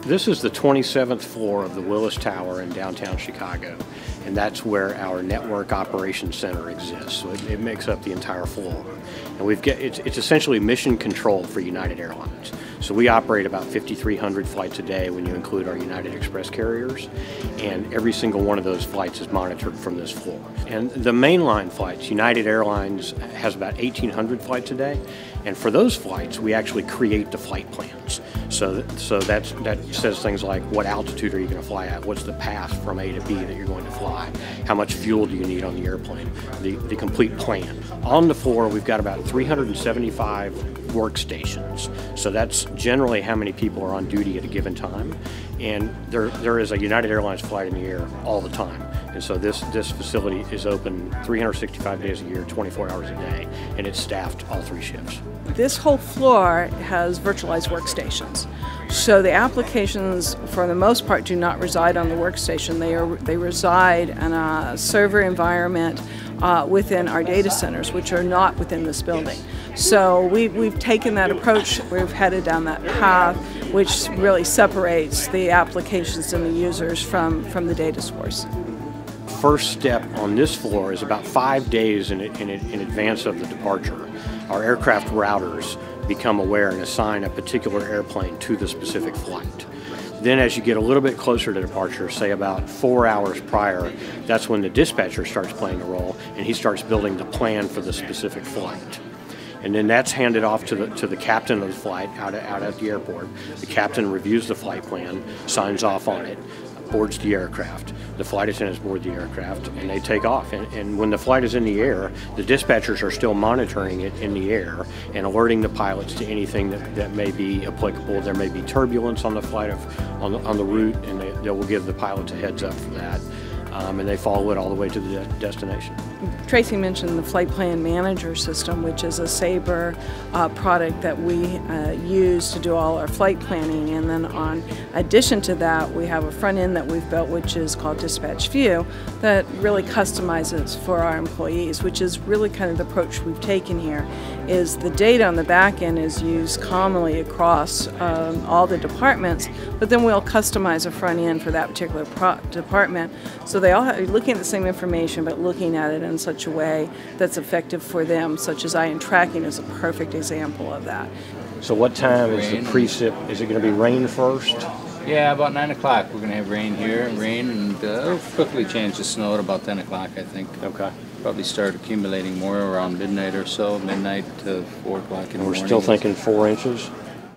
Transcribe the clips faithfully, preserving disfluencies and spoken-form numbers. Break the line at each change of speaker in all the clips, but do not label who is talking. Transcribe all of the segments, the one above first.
This is the twenty-seventh floor of the Willis Tower in downtown Chicago, and that's where our network operations center exists. So it, it makes up the entire floor. And we've get, it's, it's essentially mission control for United Airlines. So we operate about fifty-three hundred flights a day when you include our United Express carriers, and every single one of those flights is monitored from this floor. And the mainline flights, United Airlines has about eighteen hundred flights a day, and for those flights we actually create the flight plans. So, so that's, that says things like what altitude are you going to fly at, what's the path from A to B that you're going to fly, how much fuel do you need on the airplane, the, the complete plan. On the floor we've got about three hundred seventy-five workstations, so that's generally how many people are on duty at a given time, and there, there is a United Airlines flight in the air all the time. And so this, this facility is open three hundred sixty-five days a year, twenty-four hours a day, and it's staffed all three shifts.
This whole floor has virtualized workstations. So the applications, for the most part, do not reside on the workstation. They, are, they reside in a server environment uh, within our data centers, which are not within this building. So we, we've taken that approach, we've headed down that path, which really separates the applications and the users from, from the data source.
First step on this floor is about five days in, in, in advance of the departure. Our aircraft routers become aware and assign a particular airplane to the specific flight. Then as you get a little bit closer to departure, say about four hours prior, that's when the dispatcher starts playing a role and he starts building the plan for the specific flight. And then that's handed off to the, to the captain of the flight out, at, out at the airport. The captain reviews the flight plan, signs off on it, boards the aircraft. The flight attendants board the aircraft and they take off. And, and when the flight is in the air, the dispatchers are still monitoring it in the air and alerting the pilots to anything that, that may be applicable. There may be turbulence on the flight of, on, the, on the route, and they, they will give the pilots a heads up for that. Um, and they follow it all the way to the de destination.
Tracy mentioned the Flight Plan Manager system, which is a Sabre uh, product that we uh, use to do all our flight planning. And then on addition to that, we have a front end that we've built, which is called Dispatch View, that really customizes for our employees, which is really kind of the approach we've taken here, is the data on the back end is used commonly across um, all the departments, but then we'll customize a front end for that particular pro department. So they all have, looking at the same information, but looking at it in such a way that's effective for them, such as ion tracking is a perfect example of that.
So what time is the precip? Is it going to be rain first?
Yeah, about nine o'clock we're going to have rain here, rain, and uh, it'll quickly change to snow at about ten o'clock, I think.
Okay.
Probably start accumulating more around midnight or so, midnight to four o'clock in the morning.
We're still thinking four inches?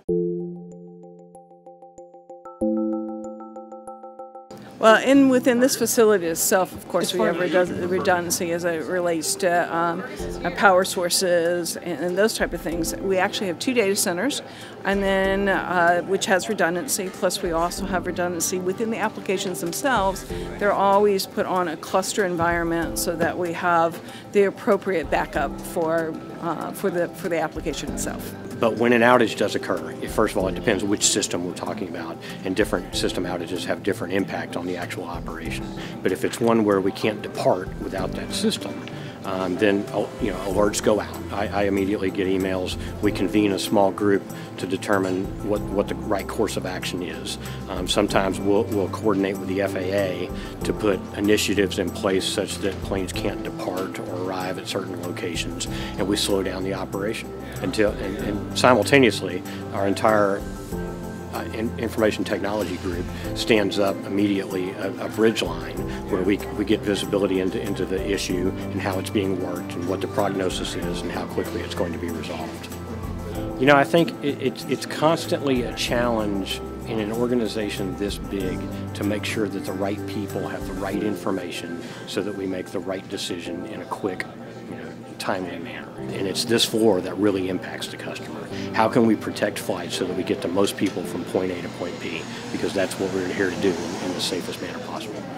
Well, in within this facility itself, of course, we have redundancy as it relates to um, power sources and, and those type of things. We actually have two data centers, and then uh, which has redundancy. Plus, we also have redundancy within the applications themselves. They're always put on a cluster environment so that we have the appropriate backup for uh, for the for the application itself.
But when an outage does occur, it, first of all, it depends which system we're talking about, and different system outages have different impact on the actual operation. But if it's one where we can't depart without that system, um, then you know alerts go out. I, I immediately get emails. We convene a small group to determine what, what the right course of action is. Um, sometimes we'll, we'll coordinate with the F A A to put initiatives in place such that planes can't depart or arrive at certain locations, and we slow down the operation until, and, and simultaneously, our entire uh, in, information technology group stands up immediately a, a bridge line where we, we get visibility into, into the issue and how it's being worked and what the prognosis is and how quickly it's going to be resolved. You know, I think it, it's, it's constantly a challenge in an organization this big to make sure that the right people have the right information so that we make the right decision in a quick, you know, timely manner. And it's this floor that really impacts the customer. How can we protect flights so that we get the most people from point A to point B? Because that's what we're here to do in, in the safest manner possible.